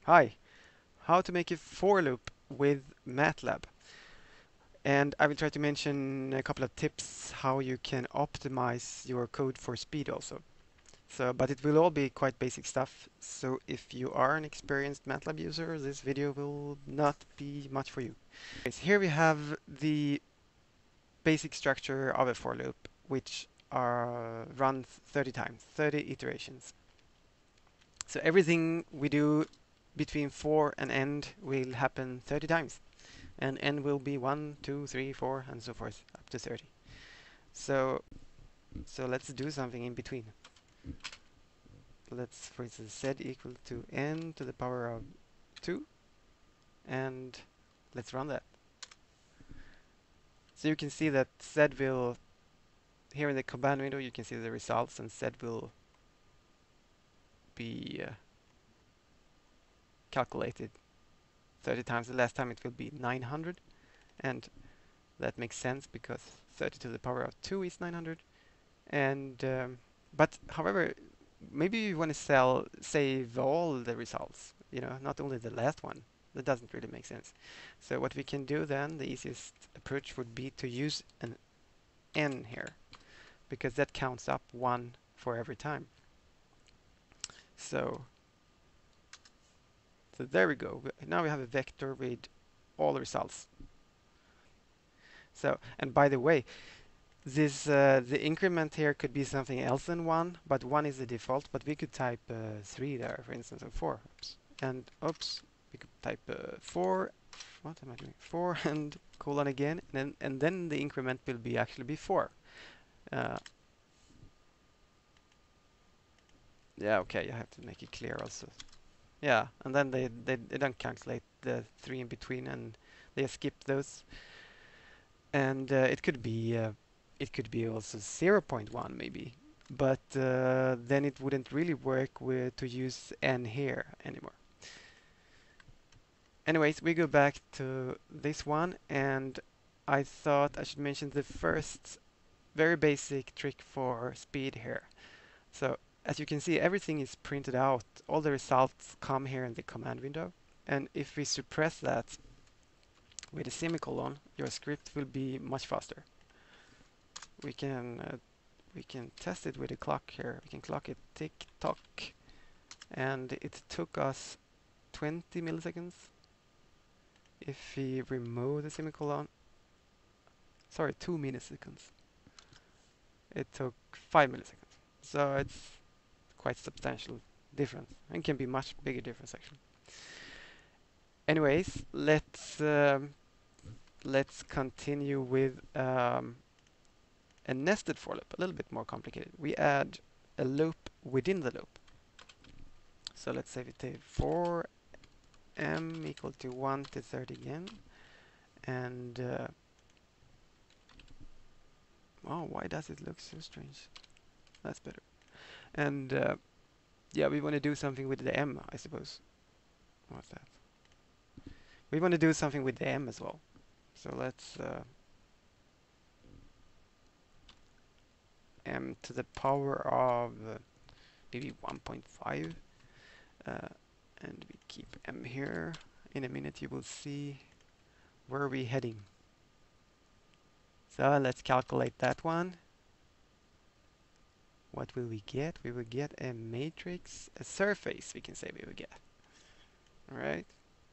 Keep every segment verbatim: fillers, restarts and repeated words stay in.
Hi, how to make a for loop with MATLAB. And I will try to mention a couple of tips how you can optimize your code for speed also. So, but it will all be quite basic stuff. So if you are an experienced MATLAB user, this video will not be much for you. Okay, so here we have the basic structure of a for loop, which are runs thirty times, thirty iterations. So everything we do between for and end will happen thirty times. And n will be one, two, three, four, and so forth, up to thirty. So, so let's do something in between. Let's, for instance, z equal to n to the power of two, and let's run that. So you can see that z will, here in the command window, you can see the results, and z will be uh, calculated thirty times. The last time it will be nine hundred, and that makes sense because thirty to the power of two is nine hundred. And um, but however, maybe you want to sell save all the results, you know, not only the last one. That doesn't really make sense. So what we can do then, the easiest approach would be to use an n here, because that counts up one for every time. So, so there we go. Now we have a vector with all the results. So, and by the way, this uh, the increment here could be something else than one, but one is the default. But we could type uh, three there, for instance, or four. Oops. And oops, we could type uh, four. What am I doing? Four and colon again, and then and then the increment will be actually be four. Uh, yeah, okay, I have to make it clear also. Yeah, and then they they, they don't calculate the three in between, and they skip those. And uh, it could be. Uh, It could be also zero point one maybe, but uh, then it wouldn't really work with to use n here anymore. Anyways, we go back to this one, and I thought I should mention the first very basic trick for speed here. So as you can see, everything is printed out. All the results come here in the command window, and if we suppress that with a semicolon, your script will be much faster. We can uh, we can test it with a clock here. We can clock it tick tock, and it took us twenty milliseconds. If we remove the semicolon, sorry, two milliseconds. It took five milliseconds. So it's quite substantial difference, and can be much bigger difference actually. Anyways, let's um, let's continue with um, a nested for loop, a little bit more complicated. We add a loop within the loop. So let's say we take for m equal to one to thirty again, and uh, oh, why does it look so strange? That's better. And uh, yeah, we want to do something with the m, I suppose. What's that? We want to do something with the m as well. So let's uh, m to the power of uh, maybe one point five, uh, and we keep m here. In a minute you will see where are we heading. So let's calculate that one. What will we get? We will get a matrix, a surface, we can say we will get. All right.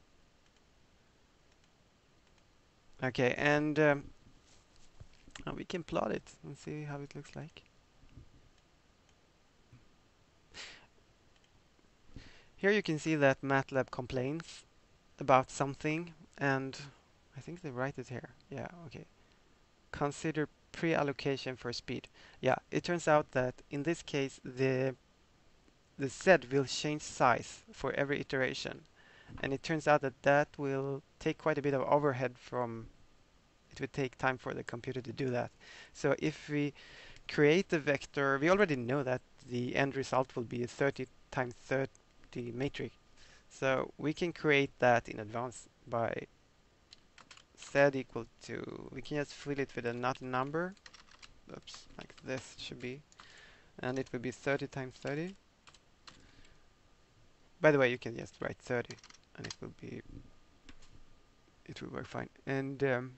Okay, and um, oh, we can plot it and see how it looks like. Here you can see that MATLAB complains about something, and I think they write it here. Yeah, okay. Consider pre-allocation for speed. Yeah, it turns out that in this case the the Z will change size for every iteration, and it turns out that that will take quite a bit of overhead from. It would take time for the computer to do that. So if we create the vector, we already know that the end result will be a thirty times thirty matrix. So we can create that in advance by z equal to, we can just fill it with a not number. Oops, like this should be. And it will be thirty times thirty. by the way, you can just write thirty, and it will be it will work fine. And um,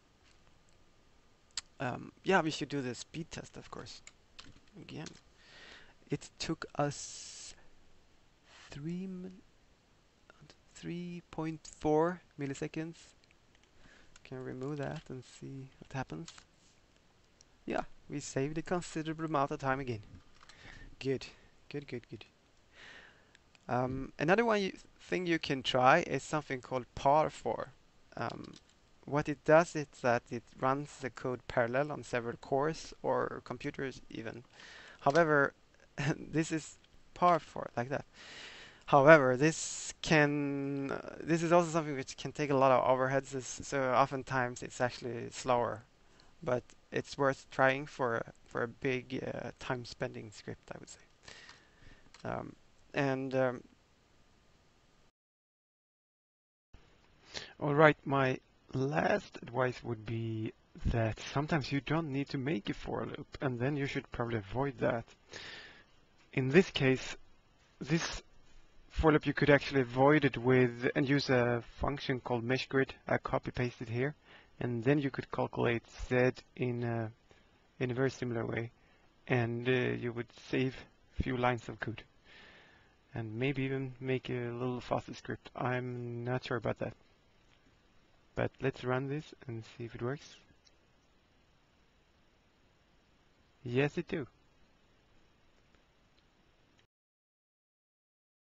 um, yeah, we should do the speed test, of course. Again, it took us three three point four milliseconds. Can remove that and see what happens. Yeah, we saved a considerable amount of time again. Good, good, good, good. Um, another one you, thing you can try is something called par four. Um, what it does is that it runs the code parallel on several cores or computers even. However, this is par four like that. However, this can uh, this is also something which can take a lot of overheads. This, so oftentimes it's actually slower, but it's worth trying for a, for a big uh, time spending script, I would say. Um, and um, all right, my last advice would be that sometimes you don't need to make a for loop, and then you should probably avoid that. In this case, this for loop you could actually avoid it with and use a function called mesh grid. I copy pasted here, and then you could calculate Z in a, in a very similar way, and uh, you would save a few lines of code, and maybe even make a little faster script. I'm not sure about that. But let's run this and see if it works. Yes, it do.